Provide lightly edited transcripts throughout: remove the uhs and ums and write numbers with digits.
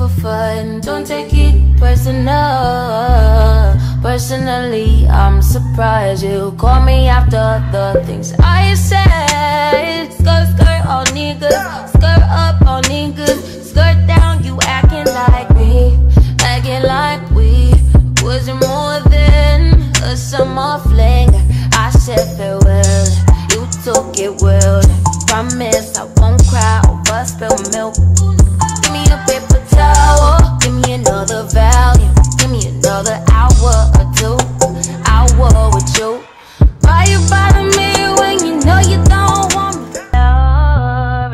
fun, don't take it personal. Personally, I'm surprised you call me after the things I said. Skirt, skirt, all niggas. Skirt up, all niggas. Skirt down, you acting like me. Acting like we wasn't more than a summer fling. I said farewell, you took it well. Promise I won't cry over spilled milk. Give me a paper towel, give me another volume. Give me another hour or two, hour with you. Why you bother me when you know you don't want me? Love,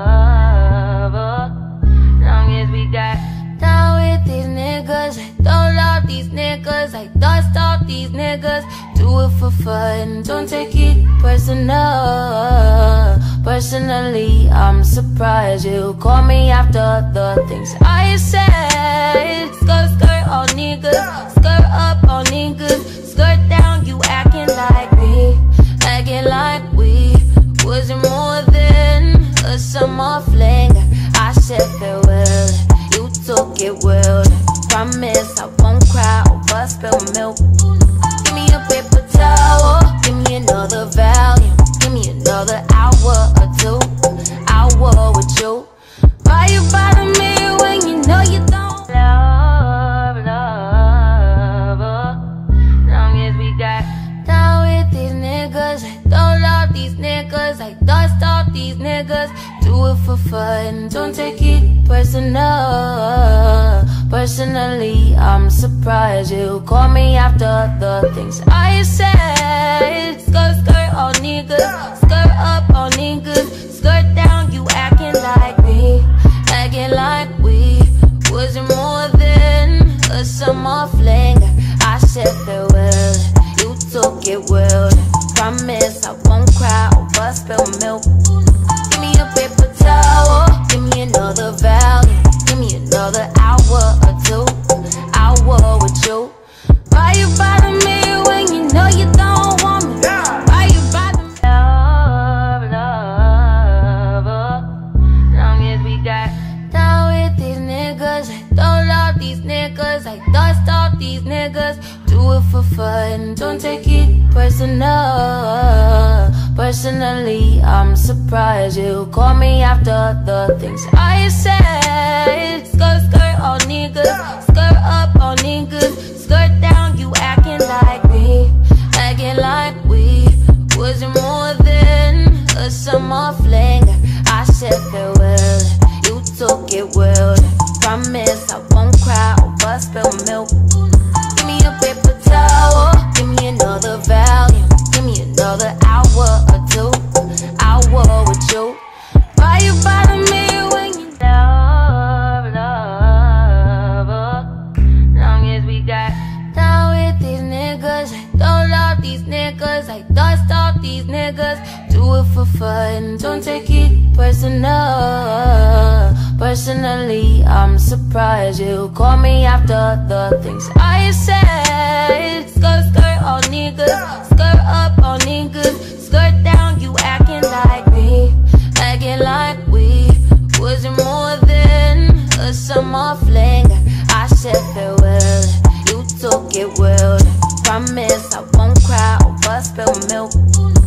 love, long as we got down with these niggas. I don't love these niggas, I dust off these niggas. Do it for fun, don't take it personal. Personally, I'm surprised you call me after the things I said. Skirt, skirt, all niggas. Skirt up, all niggas. Skirt down, you acting like me. Acting like we wasn't more than a summer fling. I said farewell, you took it well. Promise I won't cry over spilled milk. Give me a paper towel, give me another volume. Give me another hour or two, hour with you. Why you bother me when you know you don't? Love, love, long as we got down with these niggas. I don't love these niggas, I dust off these niggas. Do it for fun, don't take it personal. Personally, I'm surprised you call me after the things I said. Skirt, skirt, all niggas. Skirt up, all niggas. Skirt down, you acting like me. Acting like we wasn't more than a summer fling. I said farewell, you took it well. Promise I won't cry over spilled milk. Give me a paper towel, give me another volume. Give me another hour or two, hour with you. Why you bother me when you know you don't want me? Why you bother me? Love, love, long as we got down with these niggas. I don't love these niggas, I dust off these niggas. Do it for fun, don't take it personal. Personally, I'm surprised you call me after the things I said. Skirt, skirt, all niggas. Skirt up, all niggas. Skirt down, you acting like me. Acting like we wasn't more than a summer fling. I said farewell, you took it well. Promise I won't cry over spilled milk. Give me a paper towel, give me another volume. Give me another hour or two, hour with you. Why you bother me when you love, love, long as we got down with these niggas. I don't love these niggas, I dust off these niggas. Do it for fun, don't take it personal. Personally, I'm surprised you call me after the things I said. Skirt, skirt, all niggas. Skirt up, all niggas. Skirt down, you acting like me. Acting like we wasn't more than a summer fling. I said farewell, you took it well. Promise I won't cry over spilled milk.